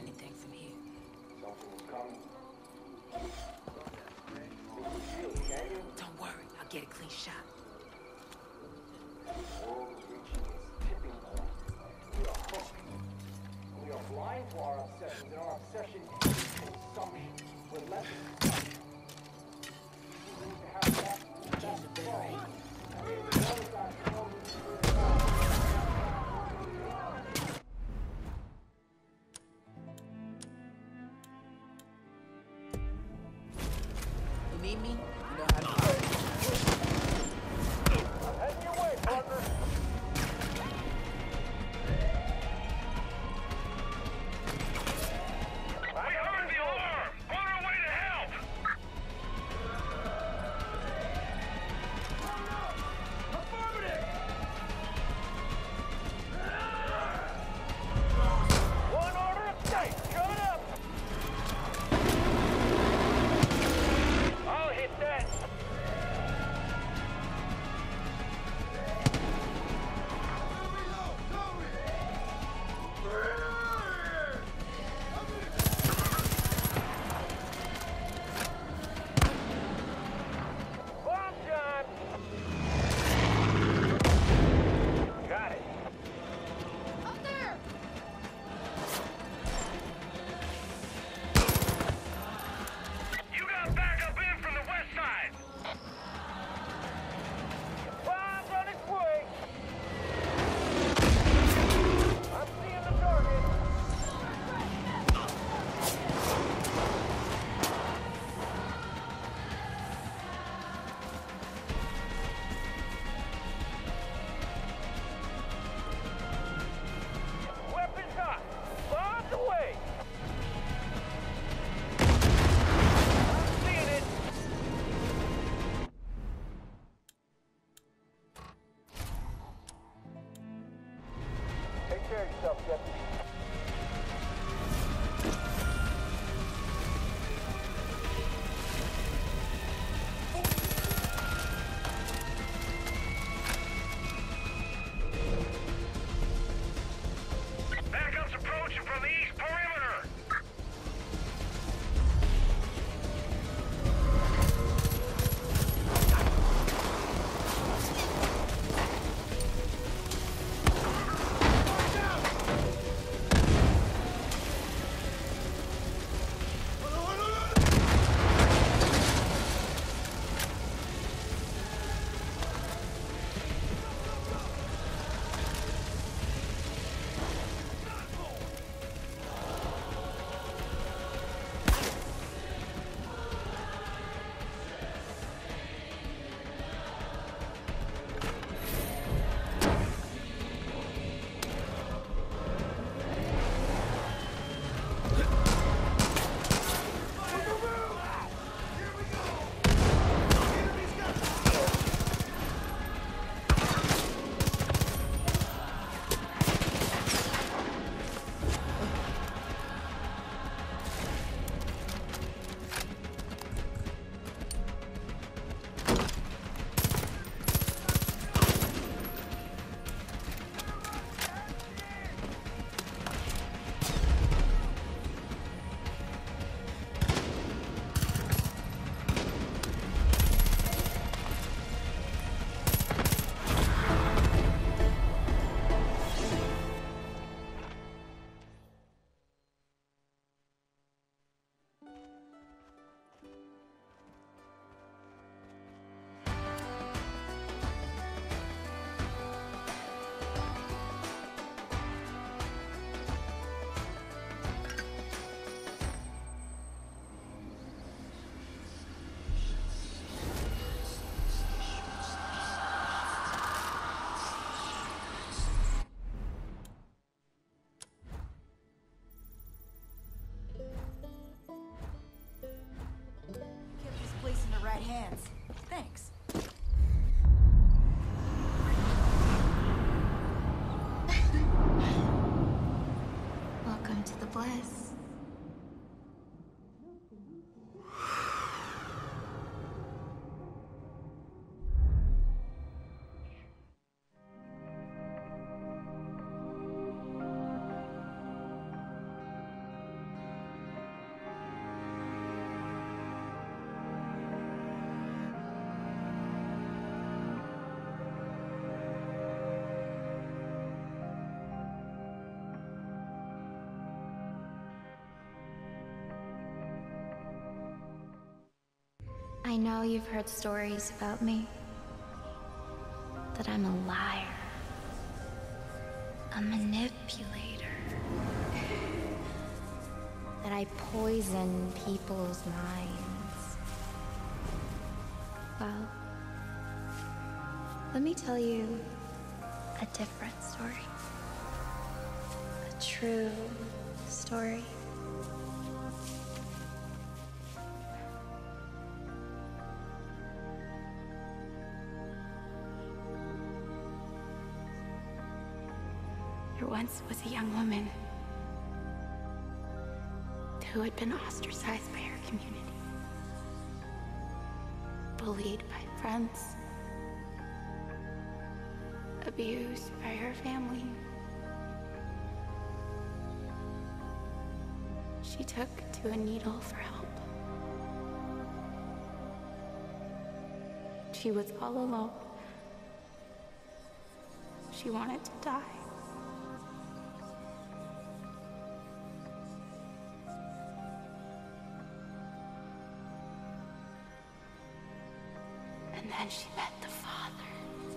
anything from here. Something's coming. Don't worry, I'll get a clean shot. The world is reaching its tipping point. We are hooked. We are blind to our obsessions, and our obsession is consumption. We're less consumption. We need to have that flow. I mean, the world is not flowing. You need me? You know how to find me. I'm heading your way, partner. We heard the alarm! On our way to help! I know you've heard stories about me. That I'm a liar. A manipulator. That I poison people's minds. Well, let me tell you a different story. A true story. There once was a young woman who had been ostracized by her community, bullied by friends, abused by her family. She took to a needle for help. She was all alone. She wanted to die. And then she met the Father.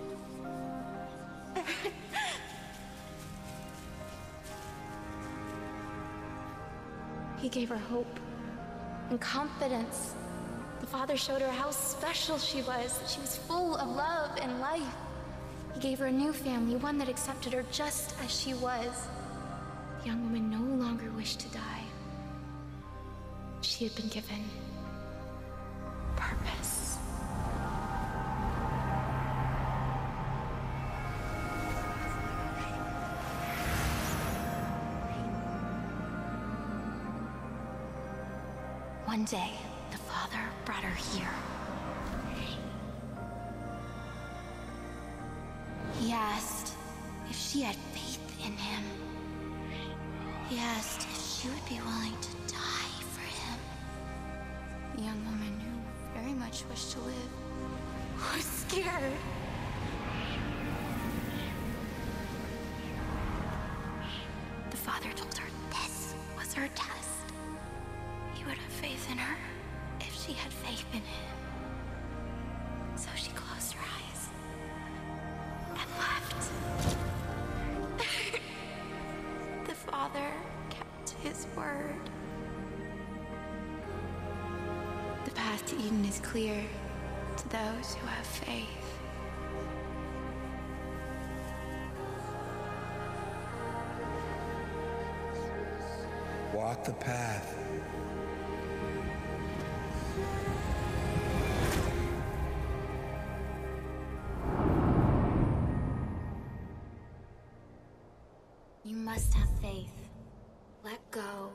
He gave her hope and confidence. The Father showed her how special she was, that she was full of love and life. He gave her a new family, one that accepted her just as she was. The young woman no longer wished to die. She had been given purpose. One day, the Father brought her here. He asked if she had faith in him. He asked if she would be willing to die for him. The young woman, who very much wished to live, was scared. The Father told her this was her test. He would have faith in her if she had faith in him. So she closed her eyes and left. The Father kept his word. The path to Eden is clear to those who have faith. Walk the path. You must have faith. Let go.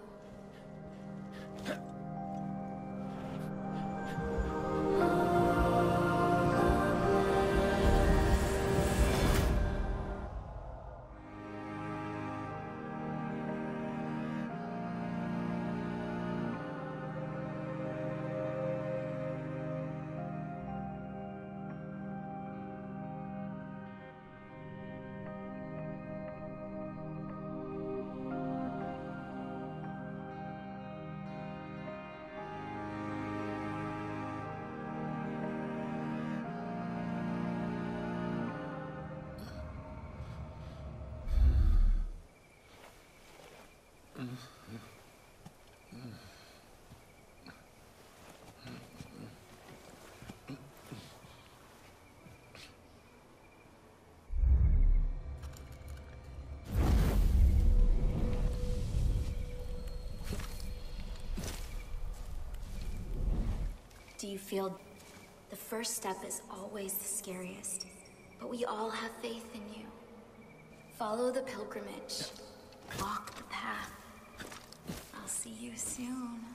Do you feel the first step is always the scariest, but we all have faith in you. Follow the pilgrimage. Walk the path. I'll see you soon.